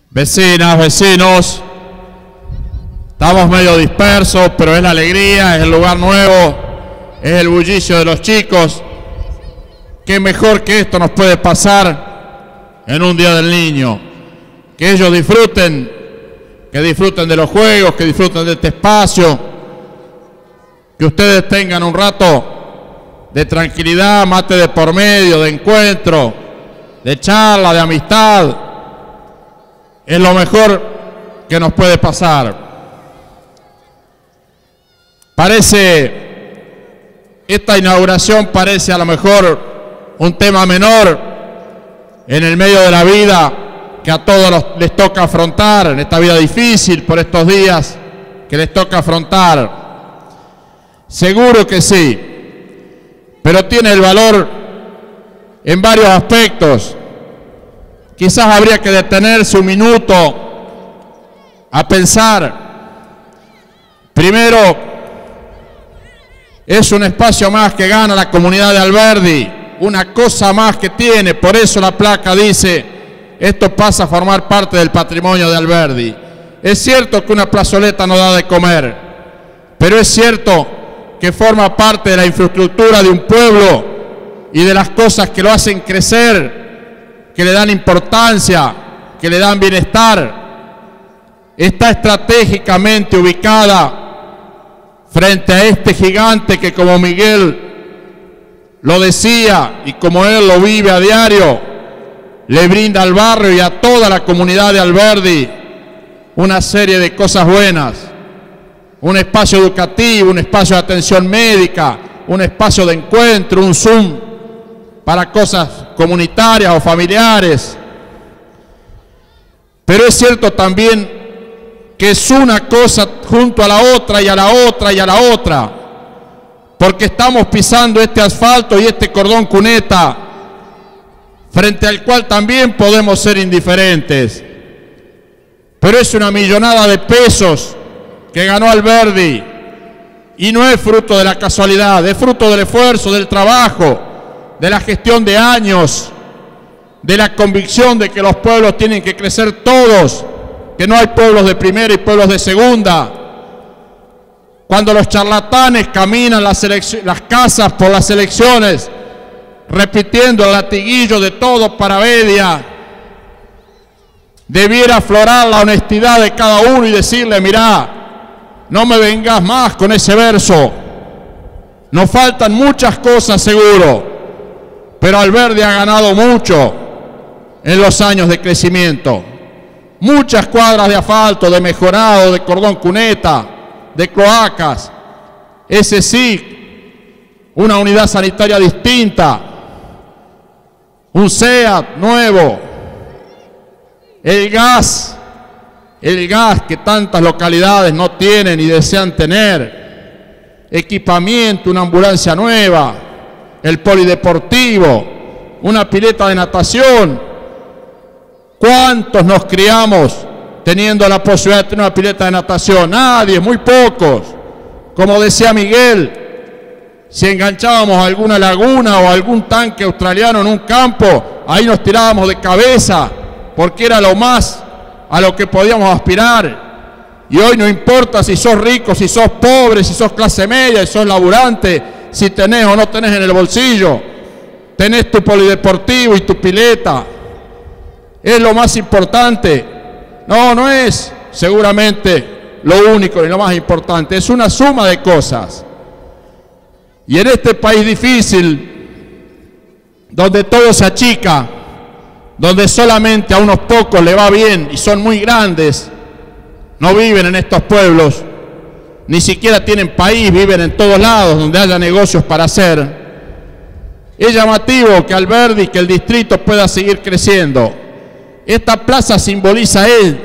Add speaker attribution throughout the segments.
Speaker 1: Vecinas, vecinos, estamos medio dispersos, pero es la alegría, es el lugar nuevo, es el bullicio de los chicos. Qué mejor que esto nos puede pasar en un Día del Niño. Que ellos disfruten, que disfruten de los juegos, que disfruten de este espacio, que ustedes tengan un rato de tranquilidad, mate de por medio, de encuentro, de charla, de amistad. Es lo mejor que nos puede pasar. Esta inauguración parece a lo mejor un tema menor en el medio de la vida que a todos les toca afrontar, en esta vida difícil por estos días que les toca afrontar. Seguro que sí, pero tiene el valor en varios aspectos. Quizás habría que detenerse un minuto a pensar. Primero, es un espacio más que gana la comunidad de Alberdi, una cosa más que tiene, por eso la placa dice, esto pasa a formar parte del patrimonio de Alberdi. Es cierto que una plazoleta no da de comer, pero es cierto que forma parte de la infraestructura de un pueblo y de las cosas que lo hacen crecer, que le dan importancia, que le dan bienestar. Está estratégicamente ubicada frente a este gigante que, como Miguel lo decía y como él lo vive a diario, le brinda al barrio y a toda la comunidad de Alberdi una serie de cosas buenas. Un espacio educativo, un espacio de atención médica, un espacio de encuentro, un Zoom para cosas comunitarias o familiares. Pero es cierto también que es una cosa junto a la otra y a la otra y a la otra, porque estamos pisando este asfalto y este cordón cuneta, frente al cual también podemos ser indiferentes. Pero es una millonada de pesos que ganó Alberdi, y no es fruto de la casualidad, es fruto del esfuerzo, del trabajo, de la gestión de años, de la convicción de que los pueblos tienen que crecer todos, que no hay pueblos de primera y pueblos de segunda. Cuando los charlatanes caminan las casas por las elecciones, repitiendo el latiguillo de todo para Bedia, debiera aflorar la honestidad de cada uno y decirle, mirá, no me vengas más con ese verso. Nos faltan muchas cosas seguro, pero Alberdi ha ganado mucho en los años de crecimiento. Muchas cuadras de asfalto, de mejorado, de cordón cuneta, de cloacas. Ese sí, una unidad sanitaria distinta, un SEAT nuevo, el gas que tantas localidades no tienen y desean tener, equipamiento, una ambulancia nueva, el polideportivo, una pileta de natación. ¿Cuántos nos criamos teniendo la posibilidad de tener una pileta de natación? Nadie, muy pocos. Como decía Miguel, si enganchábamos a alguna laguna o algún tanque australiano en un campo, ahí nos tirábamos de cabeza, porque era lo más a lo que podíamos aspirar. Y hoy no importa si sos rico, si sos pobre, si sos clase media, si sos laburante, si tenés o no tenés en el bolsillo, tenés tu polideportivo y tu pileta. Es lo más importante. No, no es seguramente lo único ni lo más importante, es una suma de cosas. Y en este país difícil, donde todo se achica, donde solamente a unos pocos le va bien y son muy grandes, no viven en estos pueblos, ni siquiera tienen país, viven en todos lados donde haya negocios para hacer. Es llamativo que Alberdi, que el distrito pueda seguir creciendo. Esta plaza simboliza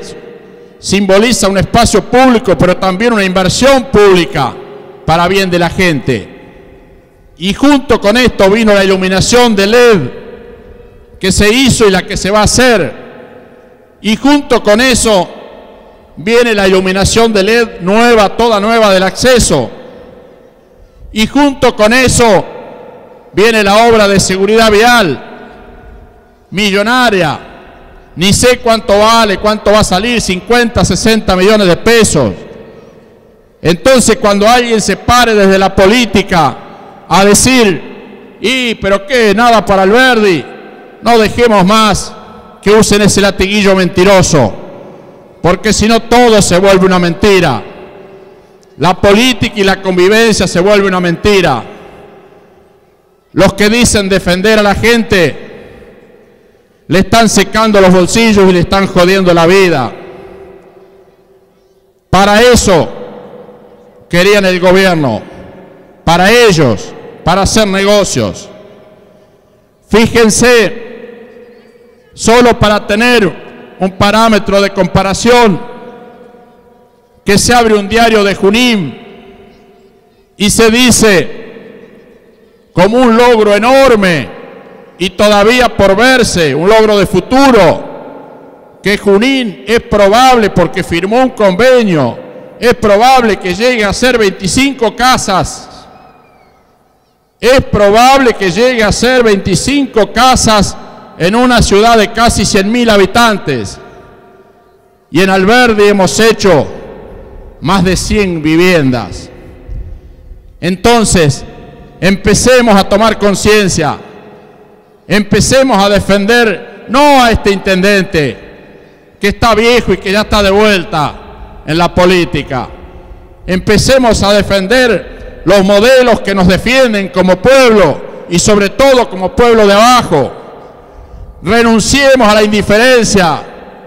Speaker 1: un espacio público, pero también una inversión pública para bien de la gente. Y junto con esto vino la iluminación de LED que se hizo y la que se va a hacer. Y junto con eso viene la iluminación de LED nueva, toda nueva del acceso. Y junto con eso viene la obra de seguridad vial millonaria, ni sé cuánto vale, cuánto va a salir, 50, 60 millones de pesos. Entonces, cuando alguien se pare desde la política a decir, pero qué, nada para Alberdi, no dejemos más que usen ese latiguillo mentiroso, porque si no todo se vuelve una mentira. La política y la convivencia se vuelve una mentira. Los que dicen defender a la gente le están secando los bolsillos y le están jodiendo la vida. Para eso querían el gobierno, para ellos, para hacer negocios. Fíjense, solo para tener un parámetro de comparación, que se abre un diario de Junín y se dice como un logro enorme y todavía por verse, un logro de futuro, que Junín es probable, porque firmó un convenio, es probable que llegue a ser 25 casas. Es probable que llegue a ser 25 casas en una ciudad de casi 100.000 habitantes. Y en Alberdi hemos hecho más de 100 viviendas. Entonces, empecemos a tomar conciencia, empecemos a defender no a este intendente que está viejo y que ya está de vuelta en la política. Empecemos a defender los modelos que nos defienden como pueblo y sobre todo como pueblo de abajo. Renunciemos a la indiferencia.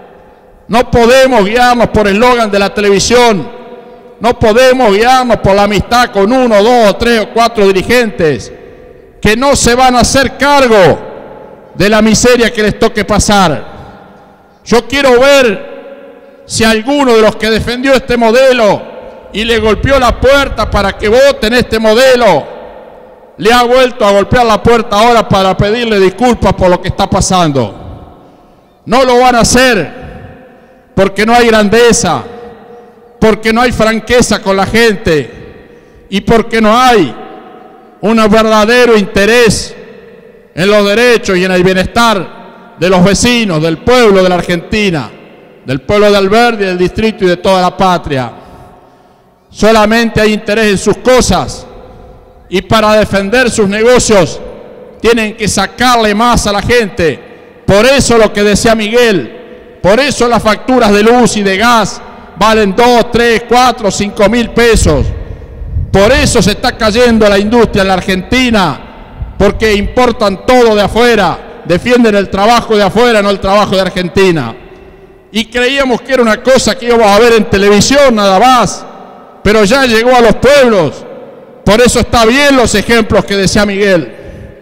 Speaker 1: No podemos guiarnos por el eslogan de la televisión. No podemos guiarnos por la amistad con 1, 2, 3 o 4 dirigentes que no se van a hacer cargo de la miseria que les toque pasar. Yo quiero ver si alguno de los que defendió este modelo y le golpeó la puerta para que voten este modelo, le ha vuelto a golpear la puerta ahora para pedirle disculpas por lo que está pasando. No lo van a hacer porque no hay grandeza, porque no hay franqueza con la gente y porque no hay un verdadero interés en los derechos y en el bienestar de los vecinos, del pueblo de la Argentina, del pueblo de Alberdi, del distrito y de toda la patria. Solamente hay interés en sus cosas y para defender sus negocios tienen que sacarle más a la gente. Por eso lo que decía Miguel, por eso las facturas de luz y de gas valen 2, 3, 4, 5 mil pesos. Por eso se está cayendo la industria en la Argentina, porque importan todo de afuera, defienden el trabajo de afuera, no el trabajo de Argentina. Y creíamos que era una cosa que íbamos a ver en televisión nada más, pero ya llegó a los pueblos. Por eso está bien los ejemplos que decía Miguel,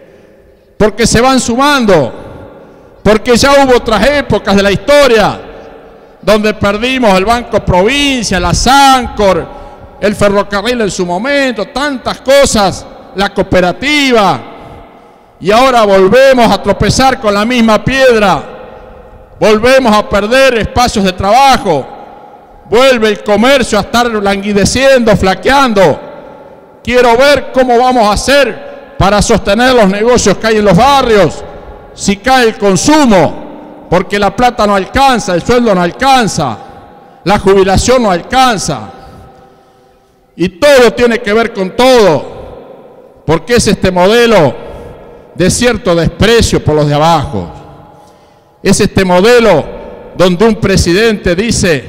Speaker 1: porque se van sumando, porque ya hubo otras épocas de la historia donde perdimos el Banco Provincia, la Sancor, el ferrocarril en su momento, tantas cosas, la cooperativa, y ahora volvemos a tropezar con la misma piedra, volvemos a perder espacios de trabajo, vuelve el comercio a estar languideciendo, flaqueando. Quiero ver cómo vamos a hacer para sostener los negocios que hay en los barrios, si cae el consumo, porque la plata no alcanza, el sueldo no alcanza, la jubilación no alcanza. Y todo tiene que ver con todo, porque es este modelo de cierto desprecio por los de abajo. Es este modelo donde un presidente dice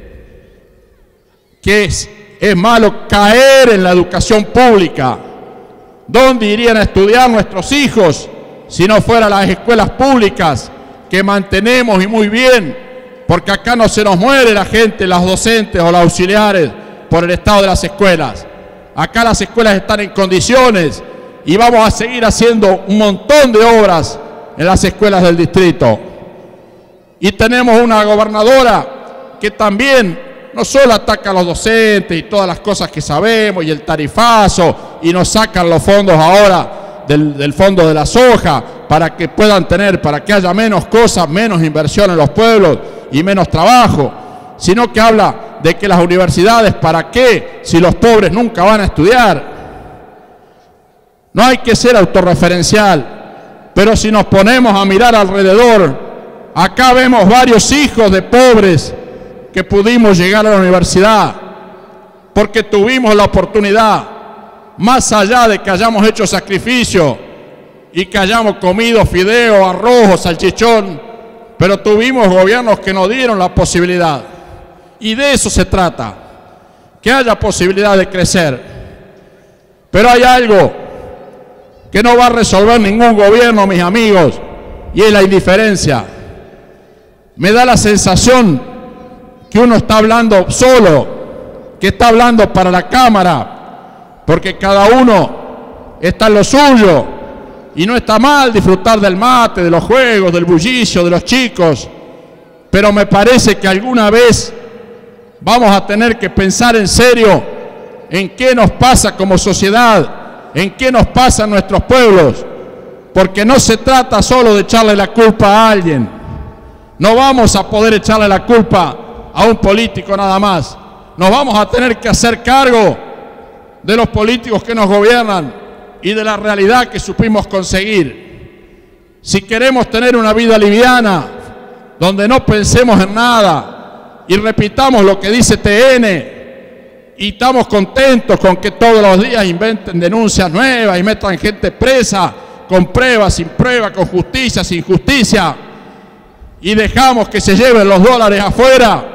Speaker 1: que es malo caer en la educación pública. ¿Dónde irían a estudiar nuestros hijos si no fueran las escuelas públicas que mantenemos y muy bien? Porque acá no se nos muere la gente, las docentes o los auxiliares, por el estado de las escuelas. Acá las escuelas están en condiciones y vamos a seguir haciendo un montón de obras en las escuelas del distrito. Y tenemos una gobernadora que también no solo ataca a los docentes y todas las cosas que sabemos y el tarifazo, y nos sacan los fondos ahora del fondo de la soja para que puedan tener, para que haya menos cosas, menos inversión en los pueblos y menos trabajo, sino que habla de que las universidades, ¿para qué? Si los pobres nunca van a estudiar. No hay que ser autorreferencial, pero si nos ponemos a mirar alrededor, Acá vemos varios hijos de pobres que pudimos llegar a la universidad porque tuvimos la oportunidad, más allá de que hayamos hecho sacrificio y que hayamos comido fideo, arroz o salchichón, pero tuvimos gobiernos que nos dieron la posibilidad. Y de eso se trata, que haya posibilidad de crecer. Pero hay algo que no va a resolver ningún gobierno, mis amigos, y es la indiferencia. Me da la sensación que uno está hablando solo, que está hablando para la cámara, porque cada uno está en lo suyo, y no está mal disfrutar del mate, de los juegos, del bullicio, de los chicos, pero me parece que alguna vez vamos a tener que pensar en serio en qué nos pasa como sociedad, en qué nos pasa en nuestros pueblos, porque no se trata solo de echarle la culpa a alguien. No vamos a poder echarle la culpa a un político nada más. Nos vamos a tener que hacer cargo de los políticos que nos gobiernan y de la realidad que supimos conseguir. Si queremos tener una vida liviana, donde no pensemos en nada y repitamos lo que dice TN, y estamos contentos con que todos los días inventen denuncias nuevas y metan gente presa, con pruebas, sin pruebas, con justicia, sin justicia, y dejamos que se lleven los dólares afuera,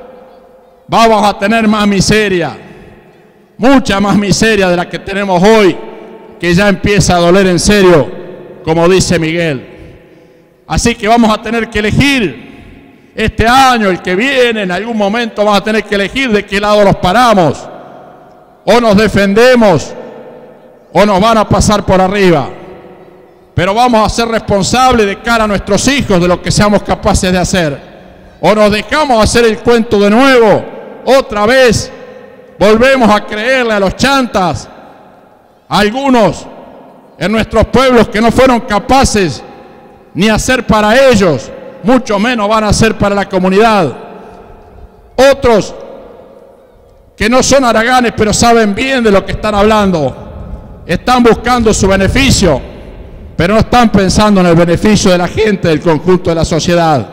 Speaker 1: vamos a tener más miseria, mucha más miseria de la que tenemos hoy, que ya empieza a doler en serio, como dice Miguel. Así que vamos a tener que elegir este año, el que viene, en algún momento vamos a tener que elegir de qué lado nos paramos. O nos defendemos o nos van a pasar por arriba. Pero vamos a ser responsables de cara a nuestros hijos de lo que seamos capaces de hacer. O nos dejamos hacer el cuento de nuevo, otra vez volvemos a creerle a los chantas, a algunos en nuestros pueblos que no fueron capaces ni hacer para ellos, mucho menos van a hacer para la comunidad. Otros que no son haraganes, pero saben bien de lo que están hablando, están buscando su beneficio, pero no están pensando en el beneficio de la gente, del conjunto de la sociedad.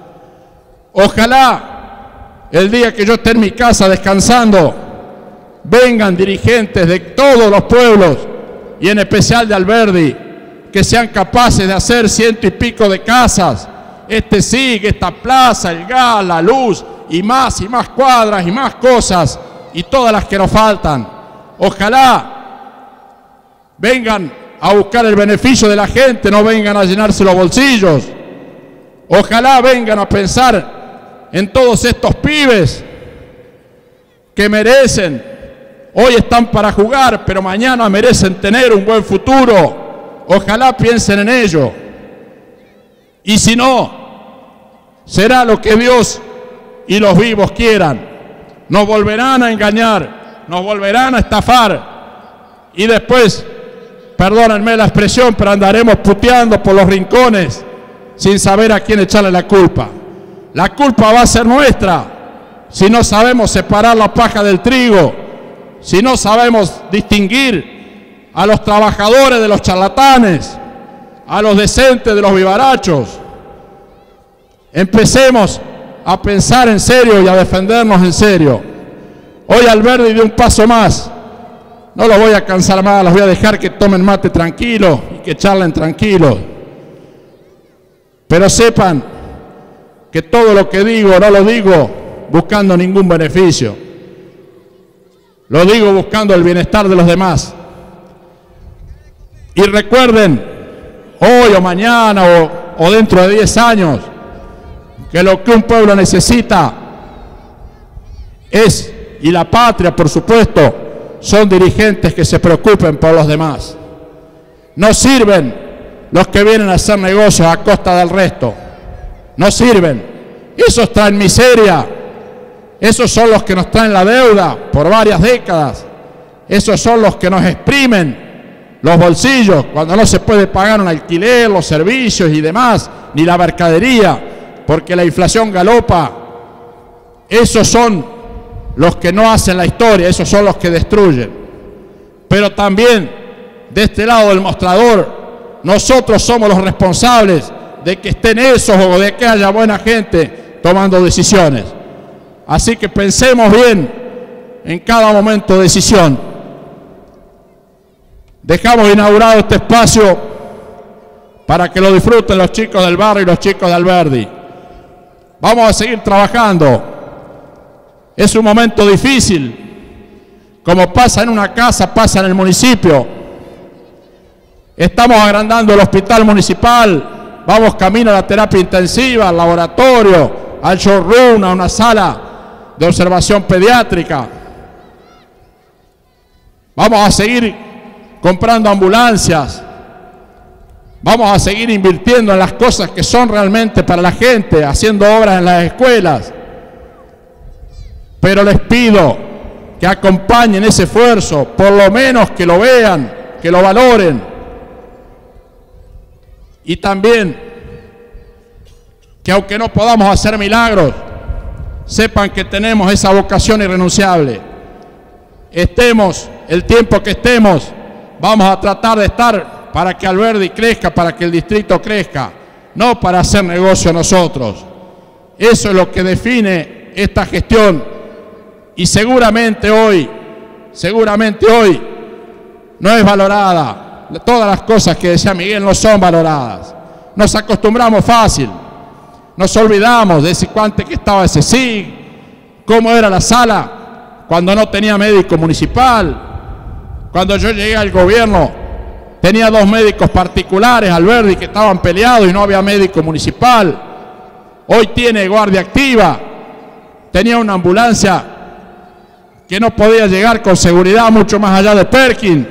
Speaker 1: Ojalá el día que yo esté en mi casa descansando, vengan dirigentes de todos los pueblos, y en especial de Alberdi, que sean capaces de hacer 100 y pico de casas, este SIG, esta plaza, el gas, la luz, y más cuadras, y más cosas, y todas las que nos faltan. Ojalá vengan a buscar el beneficio de la gente, no vengan a llenarse los bolsillos. Ojalá vengan a pensar en todos estos pibes que merecen, hoy están para jugar, pero mañana merecen tener un buen futuro. Ojalá piensen en ello. Y si no, será lo que Dios y los vivos quieran. Nos volverán a engañar, nos volverán a estafar, y después, perdónenme la expresión, pero andaremos puteando por los rincones sin saber a quién echarle la culpa. La culpa va a ser nuestra si no sabemos separar la paja del trigo, si no sabemos distinguir a los trabajadores de los charlatanes, a los decentes de los vivarachos. Empecemos a pensar en serio y a defendernos en serio. Hoy Alberdi dio un paso más. No los voy a cansar más, los voy a dejar que tomen mate tranquilos y que charlen tranquilos. Pero sepan que todo lo que digo no lo digo buscando ningún beneficio. Lo digo buscando el bienestar de los demás. Y recuerden, hoy o mañana o dentro de 10 años, que lo que un pueblo necesita es, y la patria por supuesto, son dirigentes que se preocupen por los demás. No sirven los que vienen a hacer negocios a costa del resto. No sirven. Esos traen miseria. Esos son los que nos traen la deuda por varias décadas. Esos son los que nos exprimen los bolsillos cuando no se puede pagar un alquiler, los servicios y demás, ni la mercadería, porque la inflación galopa. Esos son los que no hacen la historia, esos son los que destruyen. Pero también, de este lado del mostrador, nosotros somos los responsables de que estén esos o de que haya buena gente tomando decisiones. Así que pensemos bien en cada momento de decisión. Dejamos inaugurado este espacio para que lo disfruten los chicos del barrio y los chicos de Alberdi. Vamos a seguir trabajando. Es un momento difícil. Como pasa en una casa, pasa en el municipio. Estamos agrandando el hospital municipal. Vamos camino a la terapia intensiva, al laboratorio, al showroom, a una sala de observación pediátrica. Vamos a seguir comprando ambulancias. Vamos a seguir invirtiendo en las cosas que son realmente para la gente, haciendo obras en las escuelas. Pero les pido que acompañen ese esfuerzo, por lo menos que lo vean, que lo valoren. Y también que aunque no podamos hacer milagros, sepan que tenemos esa vocación irrenunciable. Estemos el tiempo que estemos, vamos a tratar de estar para que Alberdi crezca, para que el distrito crezca, no para hacer negocio nosotros. Eso es lo que define esta gestión. Y seguramente hoy no es valorada. Todas las cosas que decía Miguel no son valoradas. Nos acostumbramos fácil. Nos olvidamos de cuánto que estaba ese SIG, cómo era la sala cuando no tenía médico municipal. Cuando yo llegué al gobierno tenía 2 médicos particulares, Alberdi, que estaban peleados y no había médico municipal. Hoy tiene guardia activa. Tenía una ambulancia que no podía llegar con seguridad mucho más allá de Perkin.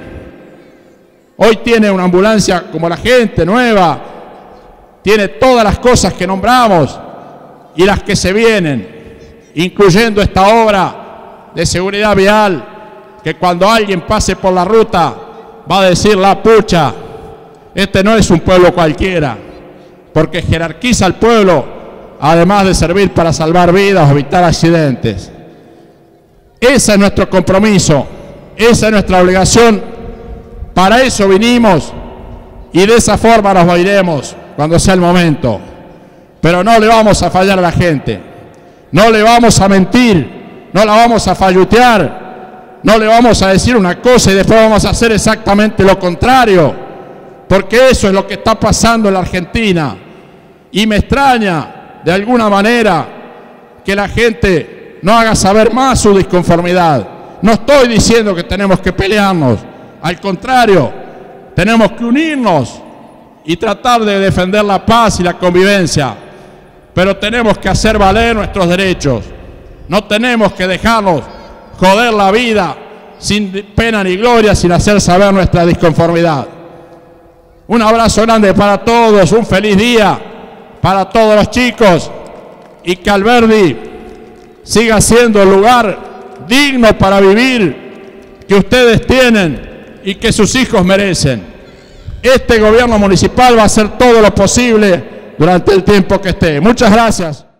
Speaker 1: Hoy tiene una ambulancia como la gente, nueva. Tiene todas las cosas que nombramos y las que se vienen, incluyendo esta obra de seguridad vial, que cuando alguien pase por la ruta va a decir: la pucha, este no es un pueblo cualquiera, porque jerarquiza al pueblo, además de servir para salvar vidas o evitar accidentes. Ese es nuestro compromiso, esa es nuestra obligación, para eso vinimos y de esa forma nos iremos cuando sea el momento. Pero no le vamos a fallar a la gente, no le vamos a mentir, no la vamos a fallutear, no le vamos a decir una cosa y después vamos a hacer exactamente lo contrario, porque eso es lo que está pasando en la Argentina. Y me extraña de alguna manera que la gente no haga saber más su disconformidad. No estoy diciendo que tenemos que pelearnos, al contrario, tenemos que unirnos y tratar de defender la paz y la convivencia, pero tenemos que hacer valer nuestros derechos. No tenemos que dejarnos joder la vida sin pena ni gloria, sin hacer saber nuestra disconformidad. Un abrazo grande para todos, un feliz día para todos los chicos, y que Alberdi siga siendo el lugar digno para vivir que ustedes tienen y que sus hijos merecen. Este gobierno municipal va a hacer todo lo posible durante el tiempo que esté. Muchas gracias.